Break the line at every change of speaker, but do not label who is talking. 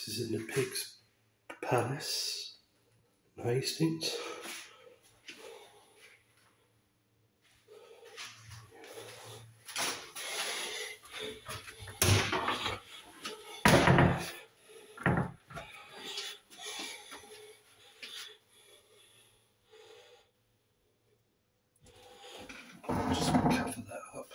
This is in the Pig's Palace in Hastings. Just cover that up.